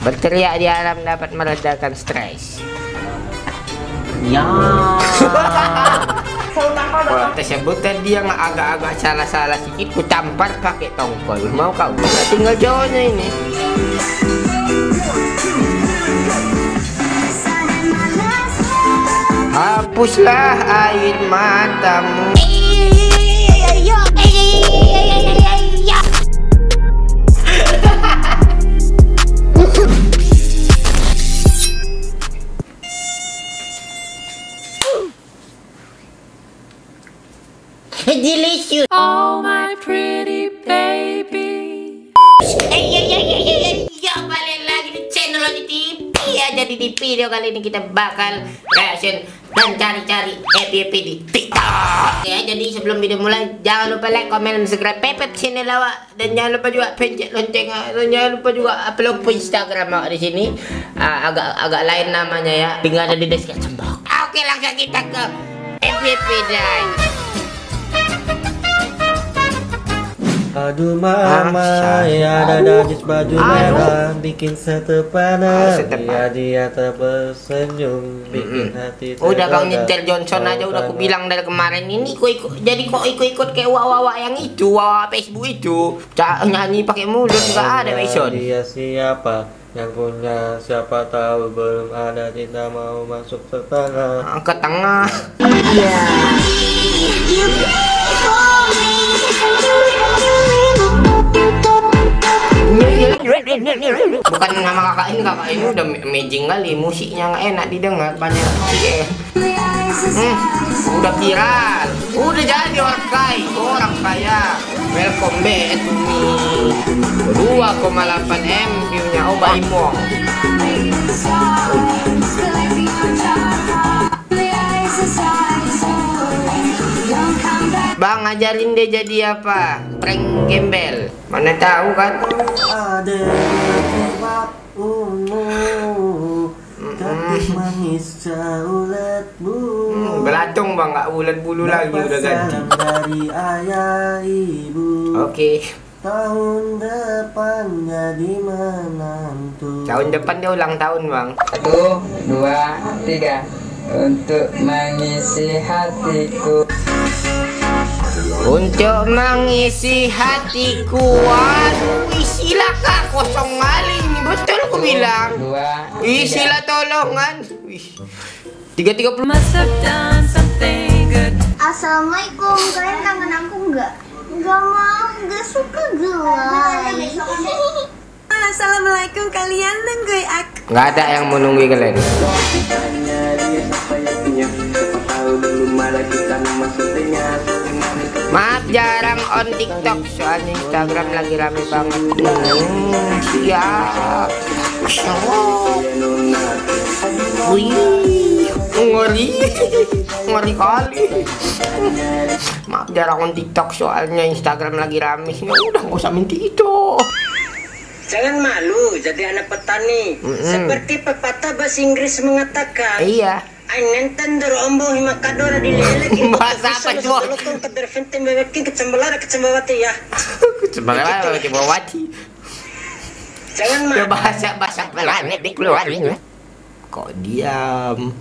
Berteriak di alam dapat meredakan stres. Ya. Kalau tersebut tadi yang agak-agak salah-salah sedikit, ku tampar pakai tongkol. Mau kau? Nah, tinggal cowoknya ini. Hapuslah air matamu. Delicious. Oh my pretty baby. Ya, balik lagi di channel Oji TV ya. Jadi di video kali ini kita bakal reaction dan cari-cari FYP di TikTok. Ya, jadi sebelum video mulai jangan lupa like, comment, dan subscribe Pepep channel awak, dan jangan lupa juga pencet lonceng, dan jangan lupa juga upload ke Instagram awak di sini. Agak lain namanya ya. Tinggal ada di deskripsi box. Oke, langsung kita ke FYP dan Aduh mama, ya ada gadis baju merah, bikin setepana. Dia tersenyum, bikin hati tergoda. Udah Bang Nyetel Johnson aja udah aku bilang dari kemarin ini kok ikut kayak wawa yang itu, wawa Facebook itu. Nyanyi pakai mulut juga ada Mason. Dia siapa? Yang punya siapa tahu belum ada, tidak mau masuk ke tengah. Ke tengah. Bukan nama kakak ini udah amazing kali, musiknya nggak enak didengar, banyak udah viral, udah jadi orang kaya. Welcome back to me. 2,8 M view-nya Oba Imong. Bang, ajarin dia jadi apa? Prank gembel. Mana tahu kan? Ada gadis manis caulat bu. Belatung bang, nggak ulat bulu lagi udah ganti. Dari ayah ibu. Oke. Tahun depan jadi menantu. Tahun depan dia ulang tahun bang. 1, 2, 3 untuk mengisi hatiku. Untuk mengisi hatiku. Waduh, isilah kak, kosong kali ini. Betul aku bilang. Isilah tolongan. 3:30. Must have done something good. Assalamualaikum, kalian kangen aku nggak? Nggak mau, nggak suka gelap. Assalamualaikum, kalian nungguin aku. Nggak ada yang mau nungguin kalian. Maaf jarang on TikTok, soalnya Instagram lagi rame banget. Siap. Wih, ngeri kali. Maaf jarang on TikTok, soalnya Instagram lagi rame. Ya udah, nggak usah minta itu. Jangan malu jadi anak petani. Seperti pepatah bahasa Inggris mengatakan. Iya. Nintendo ombo himakadora di lele. Bahasa apa itu? Kecembawati ya. Kecembawati. Jangan malu. Bahasa planet dikeluarin. Kok diam?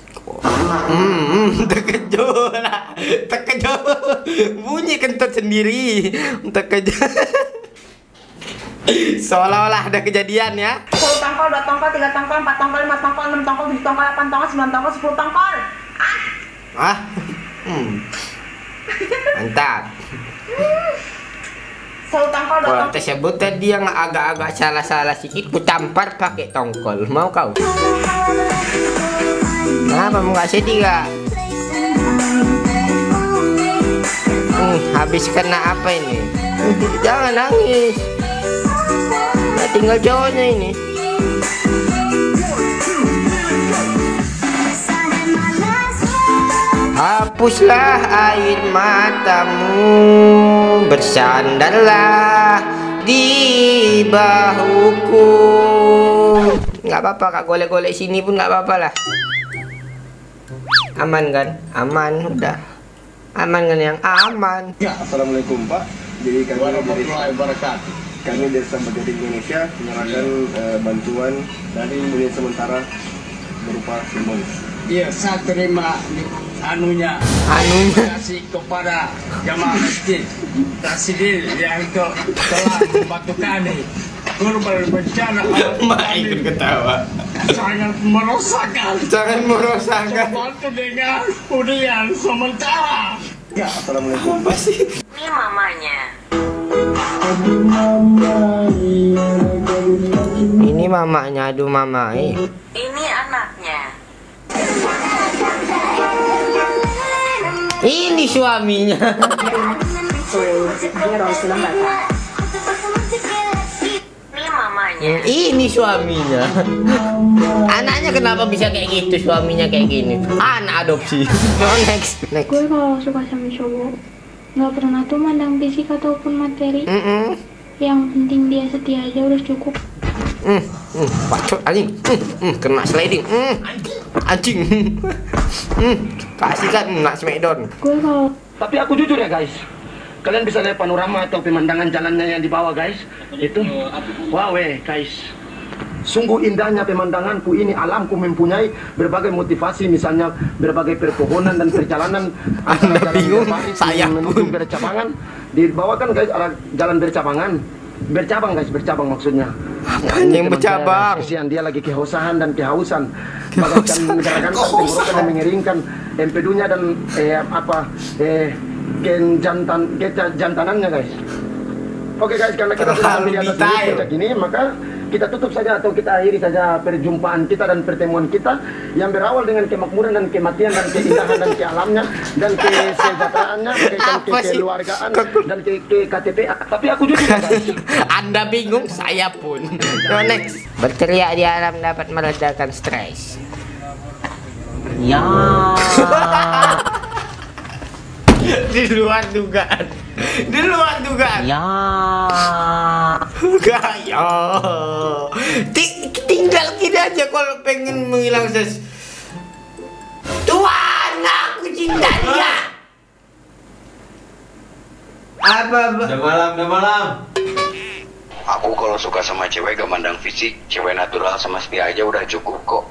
Terkejut lah. Terkejut. Bunyi kentut sendiri. Terkejut. Seolah-olah ada kejadian ya. 10 tongkol, 2 tongkol, 3 tongkol, 4 tongkol, 5 tongkol, 6 tongkol, 7 tongkol, 8 tongkol, 9 tongkol, 10 tongkol. Mantap. 10 tongkol, 2 Kalau tongkol. tersebut tadi yang agak-agak salah-salah sedikit, ku tampar pakai tongkol. Mau kau? Kenapa mau nggak sedih gak? Habis kena apa ini? Jangan nangis. Nah, tinggal cowoknya ini. Hapuslah air matamu, bersandarlah di bahuku. Nggak apa-apa kak, golek-golek sini pun nggak apa-apa lah. Aman kan? Aman, udah. Aman kan yang aman. Ya, assalamualaikum Pak. Jadi kami warahmatullahi wabarakatuh. kami dari Sahabat Jadi Indonesia menyerahkan bantuan dari unit sementara berupa simbolis. Iya, saya terima anunya kasih kepada jamaah masjid Rasidil yang telah membantu kami korban bencana alam ikut ketawa. sangat merosakkan. Jangan merosakkan. Bantu dengan hunian sementara. Ya, assalamualaikum. Ini mamanya. Ini mamanya, aduh mama. Ini anaknya. Ini suaminya. Ini mamanya. Ini suaminya. Anaknya kenapa bisa kayak gitu? Suaminya kayak gini. Anak adopsi. No, next. Gue kalau suka sama cowok nggak pernah tuh mandang fisik ataupun materi. Yang penting dia setia aja udah cukup. Pacot anjing. Kena sliding. Anjing. Kasih kan nak smackdown. Gue kalau Tapi aku jujur ya guys, kalian bisa lihat panorama atau pemandangan jalannya yang di bawah guys. Itu wow guys, sungguh indahnya pemandanganku ini. Alamku mempunyai berbagai motivasi, misalnya berbagai perpohonan dan perjalanan antara jalan berbaris saya menuju bercabangan. Di bawah kan guys ada jalan bercabangan, bercabang guys, bercabang maksudnya. Yang bercabang. Kesian dia lagi kehausan dan kehausan. Bagaikan mengerahkan tenggorokan dan mengeringkan empedunya dan jantanannya guys. Oke guys, karena kita sudah sampai di atas puncak ini, maka kita tutup saja atau kita akhiri saja perjumpaan kita dan pertemuan kita yang berawal dengan kemakmuran dan kematian dan keindahan dan kealamnya dan kesejahteraannya, kekeluargaan dan ke KTP. Tapi aku jujur guys. Anda bingung, saya pun. No, next. Berteriak di alam dapat meredakan stres. Ya. Di luar dugaan. Di luar dugaan. Ya. Gaya. Tinggal gini aja kalau pengen menghilang stres. Tuhan, aku cinta dia. Apa? Udah malam. Aku kalau suka sama cewek gak mandang fisik, cewek natural sama setia aja udah cukup kok.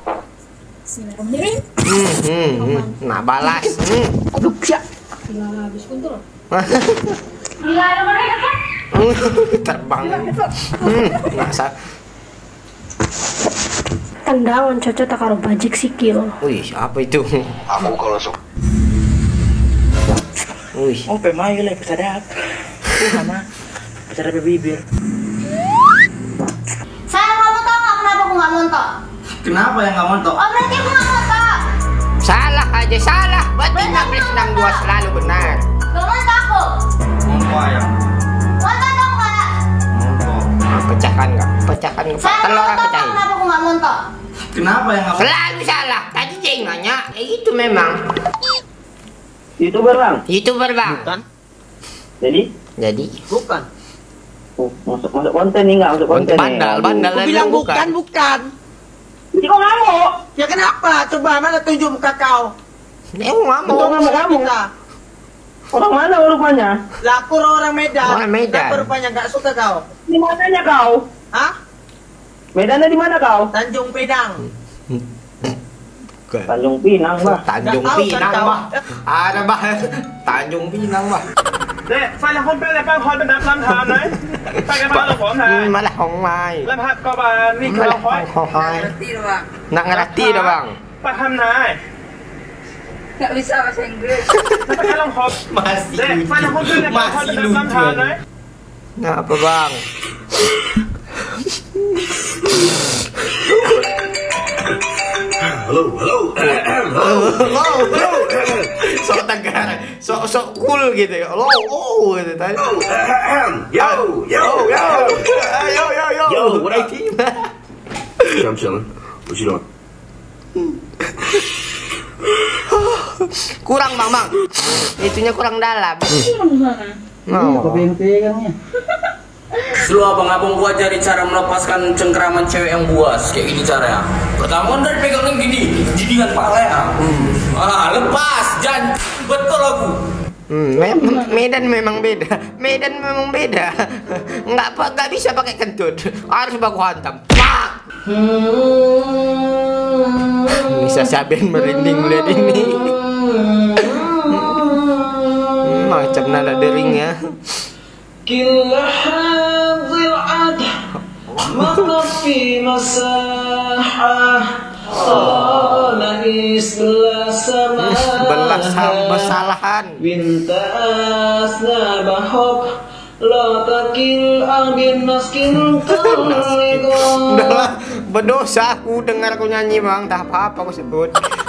Nah balas. Aduh, siap. habis kuntul. Gila ada mereka kan? Terbang. Masa. Tendangan cocok tak karo bajik sikil. Wih, apa itu? Aku kalau suka. Wih. Oh, pemain lah pesadap. Sama pesadap bibir. Saya nggak montok, kenapa aku nggak montok? Kenapa yang nggak montok? Oh berarti aku nggak montok. Salah aja salah. Berarti 1662 selalu benar. Gak montok aku. Montok ayam. Montok atau enggak? Montok. Pecahkan nggak? Pecahkan Saya telur montok, pecahin. kenapa aku nggak montok? Kenapa yang nggak montok? Selalu salah. Tadi Jeng nanya, itu memang. YouTuber bang? YouTuber bang. Bukan. Jadi? Bukan. Masuk konten nih, nggak masuk konten Bandal Aku bilang bukan. Jadi kok ngamuk? Ya kenapa? Coba mana tunjuk muka kau? Ngamuk. Ngamuk. Orang mana rupanya? Lah aku orang Medan. Orang Medan. Kenapa rupanya nggak suka kau? Di mananya kau? Hah? Medannya di mana kau? Tanjung Pinang. Tanjung Pinang bah. Tanjung Nggak tahu Pinang kan kau? bah. Ada bah. Tanjung Pinang bah. 快啲開俾你班開俾你諗下你，大家班度講下， Malah hong mai. 諗下個吧呢個 Malah 開， hong mai. Nak ngerti dah bang. 不堪奶， Nggak bisa bahasa Inggris. 你不諗學， Masih 快啲開俾你班開俾你諗下你。 Nah apa bang? Sok tegar, sok cool gitu ya. Gitu tadi. Yo, what up? Kurang bang. Itunya kurang dalam. Pegang-pegangnya. Dulu abang-abang gua cari cara melepaskan cengkraman cewek yang buas. Kayak gini caranya. Pertama dari pegang yang gini, jidingan pala ya. Lepas, jangan betul aku. Medan memang beda. Medan memang beda. Nggak bisa pakai kentut. Harus baku hantam. Pak. Bisa Saben merinding melihat ini. Macam nada deringnya. Belas kesalahan. Udahlah, berdosa aku dengar aku nyanyi bang, tak apa-apa aku sebut.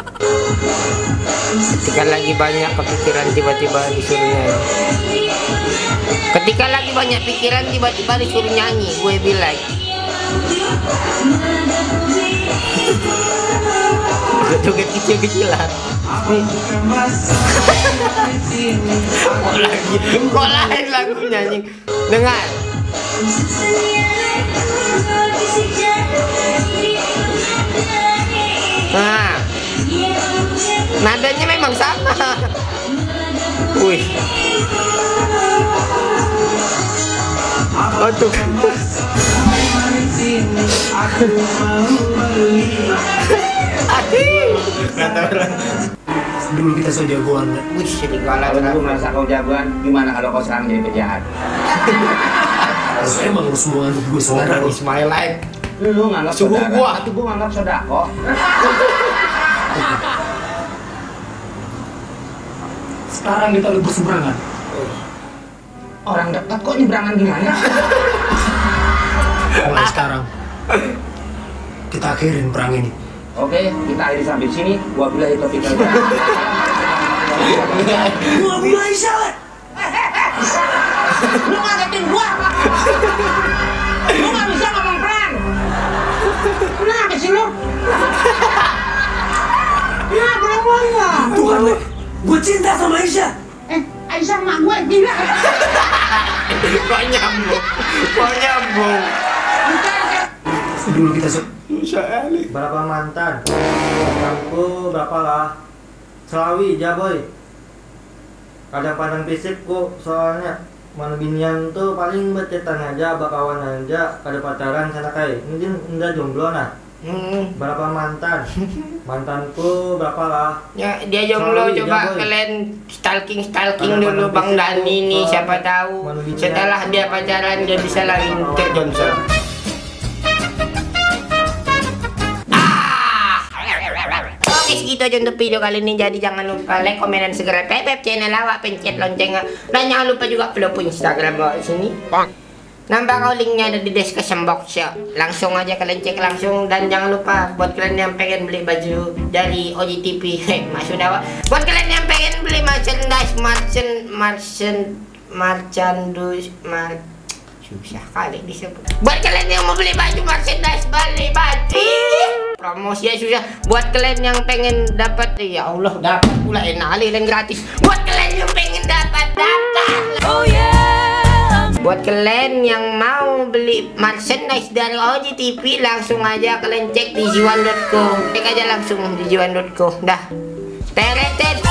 Ketika lagi banyak kepikiran tiba-tiba disuruh nyanyi. Ketika lagi banyak pikiran tiba-tiba disuruh nyanyi, gue bilang. Joget kecil-kecilan. Kok lain lagu nyanyi. Dengar. Nah, nadanya memang sama. Wih. Oh tuh. Dulu kita so jagoan. Wih, jadi kalah. Kalau dulu merasa kau jagoan, gimana kalau kau sekarang jadi penjahat? Emang lu semua gue sekarang. It's my life. Lu nganggap suhu saudara, gua. itu gua nganggap sodako. Sekarang kita lu berseberangan. Orang dekat kok nyeberangan gimana? Mulai sekarang kita akhirin perang ini. Oke, kita akhiri sampai sini. Gua bilang itu kita. Gua mulai salah. Lu ngagetin gua. Lu nggak bisa ngomong perang. Kenapa sih lu? Ya, kenapa? Tuhan, gua cinta sama Aisyah. Aisyah mak gue gila. Kok nyambung? Kok nyambung? Dulu kita berapa mantan? Mantanku berapa lah? Selawi, Jaboy. Kadang pandang fisik kok, soalnya mana binian tuh paling bercetan aja, bakawan aja, kada pacaran sana kai. Mungkin udah jomblo nah. Berapa mantan? Mantanku berapa lah? Ya, dia jomblo. Selawi, Coba Jaboy. kalian stalking nih dulu Bang Dani nih, siapa tahu setelah dia pacaran dia bisa lagi terjonsel. Oke, segitu aja untuk video kali ini. Jadi jangan lupa like, komen, dan segera subscribe channel awak, pencet loncengnya, dan jangan lupa juga follow Instagram bawah sini. Nampak kau linknya ada di description box ya. Langsung aja kalian cek langsung. Dan jangan lupa buat kalian yang pengen beli baju dari OJTP maksud apa? Buat kalian yang pengen beli merchandise susah kali disebut. Buat kalian yang mau beli baju merchandise, beli baju promosi ya susah. Buat kalian yang pengen dapat, ya Allah dapat pula enak dan gratis. Buat kalian yang pengen dapat. Oh yeah. Buat kalian yang mau beli merchandise dari OJTP, langsung aja kalian cek di jiwan.co. Cek aja langsung di jiwan.co. Dah. Teretet.